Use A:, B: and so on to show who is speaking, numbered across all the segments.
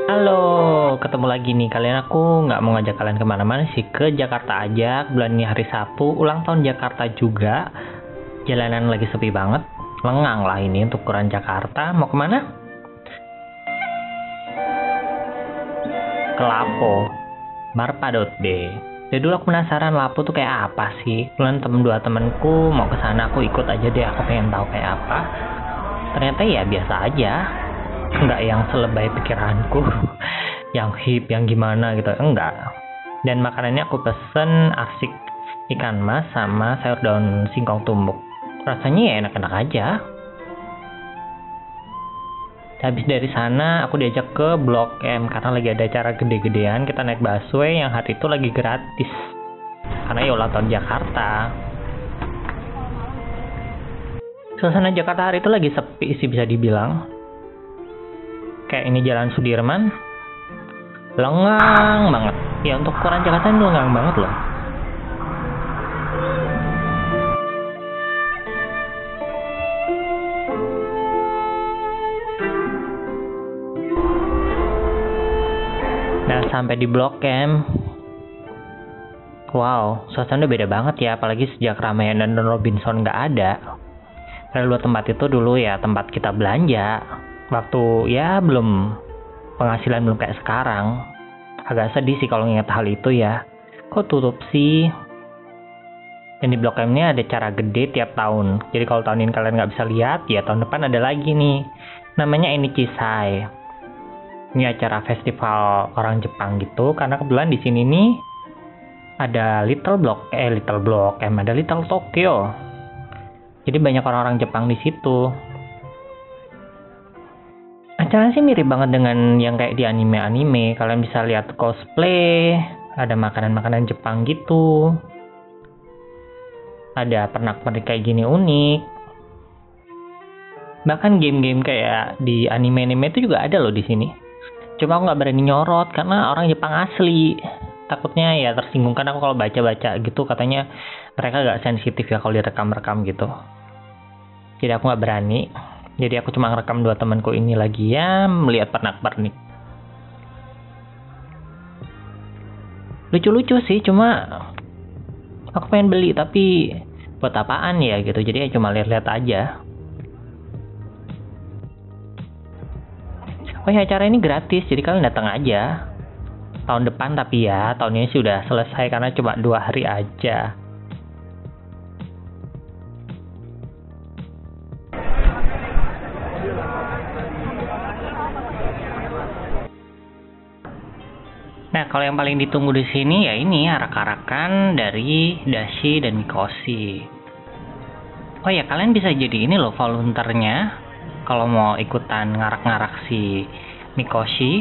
A: Halo, ketemu lagi nih kalian. Aku nggak mau ngajak kalian kemana-mana sih, ke Jakarta aja. Bulan ini hari Sabtu, ulang tahun Jakarta juga. Jalanan lagi sepi banget, lengang lah ini untuk ukuran Jakarta. Mau kemana? Ke Lapo, Marpadot-D. Dari dulu aku penasaran Lapo tuh kayak apa sih. Bulan dua temenku mau ke sana, aku ikut aja deh. Aku pengen tahu kayak apa. Ternyata ya biasa aja. Enggak yang selebay pikiranku yang hip yang gimana gitu, enggak. Dan makanannya aku pesen arsik ikan mas sama sayur daun singkong tumbuk. Rasanya ya enak-enak aja. Habis dari sana aku diajak ke Blok M karena lagi ada acara gede-gedean. Kita naik busway yang hari itu lagi gratis karena ya ulang tahun Jakarta. Suasana Jakarta hari itu lagi sepi sih bisa dibilang. Kayak ini Jalan Sudirman, lengang banget. Ya untuk ukuran Jakarta ini lengang banget loh. Nah sampai di Blok M, wow, suasana beda banget ya. Apalagi sejak Ramayana dan Robinson nggak ada. Karena dua tempat itu dulu ya tempat kita belanja. Waktu ya belum penghasilan belum kayak sekarang. Agak sedih sih kalau ingat hal itu ya. Kok tutup sih? Dan di Blok M ini ada acara gede tiap tahun. Jadi kalau tahun ini kalian nggak bisa lihat, ya tahun depan ada lagi nih. Namanya Enichishai. Ini acara festival orang Jepang gitu. Karena kebetulan di sini nih ada Little Block M, ada Little Tokyo. Jadi banyak orang-orang Jepang di situ. Acaranya sih mirip banget dengan yang kayak di anime-anime. Kalian bisa lihat cosplay, ada makanan-makanan Jepang gitu. Ada pernak-pernik kayak gini unik. Bahkan game-game kayak di anime-anime itu juga ada loh di sini. Cuma aku nggak berani nyorot karena orang Jepang asli. Takutnya ya tersinggung kan aku kalau baca-baca gitu katanya mereka nggak sensitif ya kalau direkam-rekam gitu. Jadi aku nggak berani. Jadi aku cuma ngerekam dua temanku ini lagi ya melihat pernak-pernik. Lucu-lucu sih, cuma aku pengen beli tapi buat apaan ya gitu. Jadi ya cuma lihat-lihat aja. Oh ya acara ini gratis, jadi kalian datang aja. Tahun depan tapi ya, tahun ini sudah selesai karena cuma 2 hari aja. Nah, kalau yang paling ditunggu di sini ya ini arak-arakan dari Dashi dan Mikoshi. Oh ya, kalian bisa jadi ini loh volunteernya kalau mau ikutan ngarak-ngarak si Mikoshi.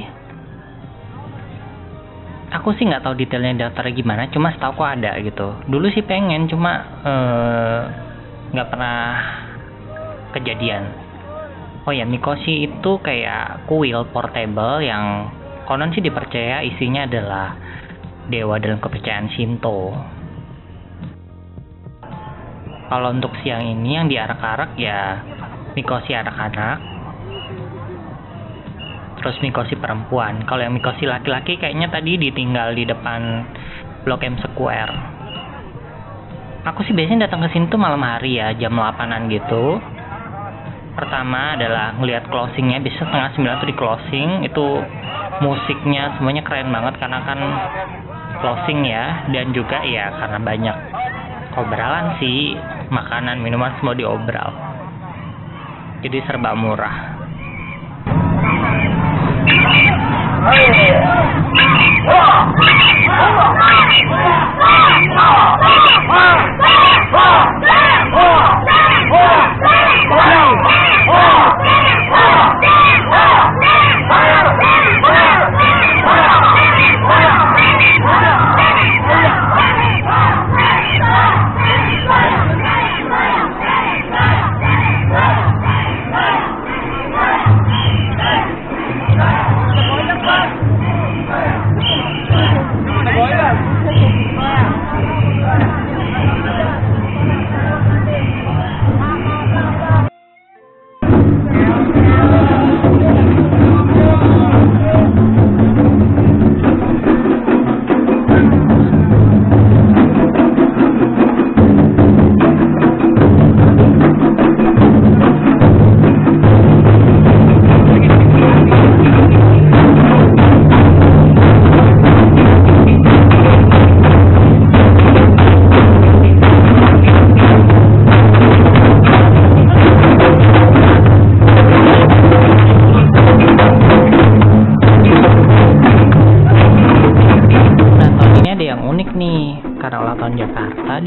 A: Aku sih nggak tahu detailnya daftarnya gimana, cuma setahu kok ada gitu. Dulu sih pengen, cuma nggak pernah kejadian. Oh ya, Mikoshi itu kayak kuil portable yang konon sih dipercaya isinya adalah dewa dalam kepercayaan Shinto. Kalau untuk siang ini yang diarak-arak ya Mikoshi anak-anak, terus Mikoshi perempuan. Kalau yang Mikoshi laki-laki kayaknya tadi ditinggal di depan Blok M Square. Aku sih biasanya datang ke sini tuh malam hari ya, jam 8-an gitu. Pertama adalah ngelihat closingnya, bisa setengah 9 tuh di closing. Itu musiknya semuanya keren banget karena kan closing ya. Dan juga ya karena banyak obralan sih, makanan, minuman semua diobral. Jadi serba murah.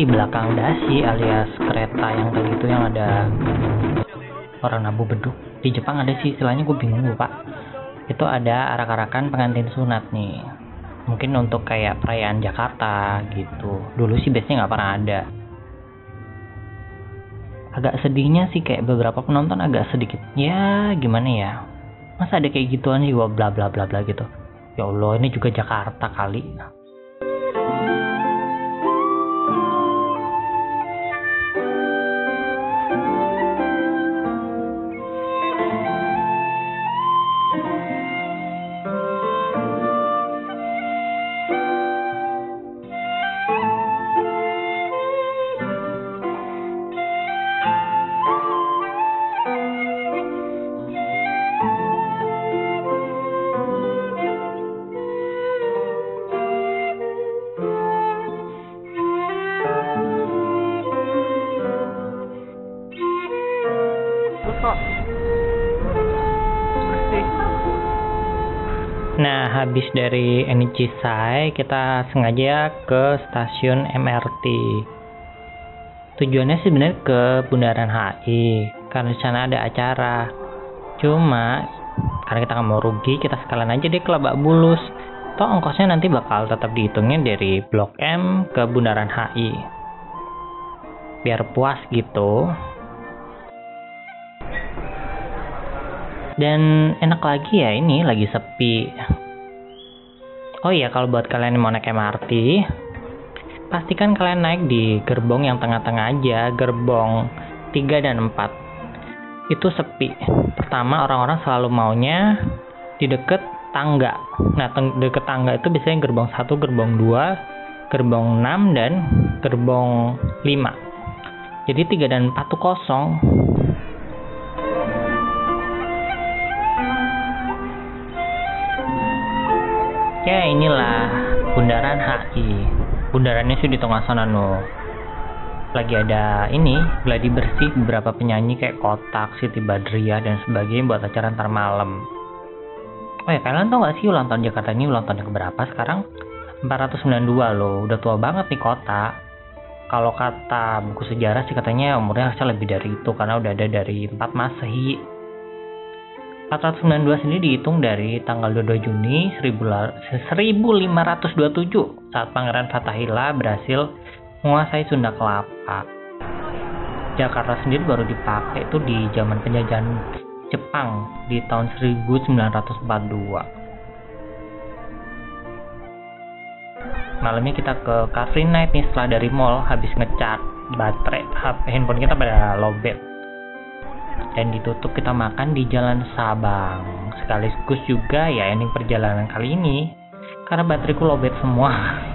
A: belakang dasi alias kereta yang tadi itu yang ada orang nabu beduk. Di Jepang ada sih istilahnya, gue bingung lupa. Itu ada arak-arakan pengantin sunat nih. Mungkin untuk kayak perayaan Jakarta gitu. Dulu sih biasanya nggak pernah ada. Agak sedihnya sih kayak beberapa penonton agak sedikit, ya gimana ya, masa ada kayak gituan sih, wah bla bla bla bla gitu. Ya Allah, ini juga Jakarta kali. Nah, habis dari Enichishai, kita sengaja ke stasiun MRT. Tujuannya sebenarnya ke Bundaran HI, karena di sana ada acara. Cuma, karena kita nggak mau rugi, kita sekalian aja deh ke Lebak Bulus. Toh ongkosnya nanti bakal tetap dihitungnya dari Blok M ke Bundaran HI. Biar puas gitu. Dan enak lagi ya, ini lagi sepi. Oh iya, kalau buat kalian yang mau naik MRT, pastikan kalian naik di gerbong yang tengah-tengah aja, gerbong 3 dan 4. Itu sepi. Pertama, orang-orang selalu maunya di deket tangga. Nah, deket tangga itu biasanya gerbong 1, gerbong 2, gerbong 6, dan gerbong 5. Jadi 3 dan 4 tuh kosong. Ya inilah Bundaran HI. Bundarannya sih di tengah sana no. Lagi ada ini, gladi bersih beberapa penyanyi kayak Kotak, Siti Badriah dan sebagainya buat acara ntar malam. Oh ya, kalian tau gak sih ulang tahun Jakarta ini ulang tahun yang keberapa sekarang? 492 loh, udah tua banget nih kota. Kalau kata buku sejarah sih katanya umurnya harusnya lebih dari itu karena udah ada dari 4 Masehi. 492 sendiri dihitung dari tanggal 22 Juni 1527 saat Pangeran Fatahillah berhasil menguasai Sunda Kelapa. Jakarta sendiri baru dipakai itu di zaman penjajahan Jepang di tahun 1942. Malamnya kita ke Car Free Night nih setelah dari mall habis ngecat baterai handphone kita pada lowbat. Dan ditutup kita makan di Jalan Sabang. Sekaligus juga ya ending perjalanan kali ini karena bateriku lowbat semua.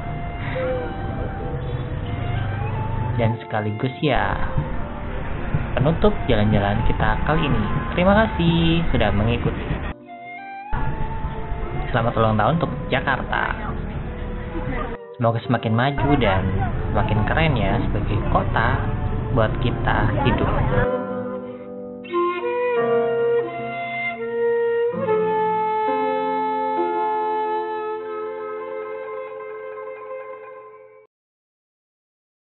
A: Dan sekaligus ya penutup jalan-jalan kita kali ini. Terima kasih sudah mengikuti. Selamat ulang tahun untuk Jakarta. Semoga semakin maju dan semakin keren ya sebagai kota buat kita hidup.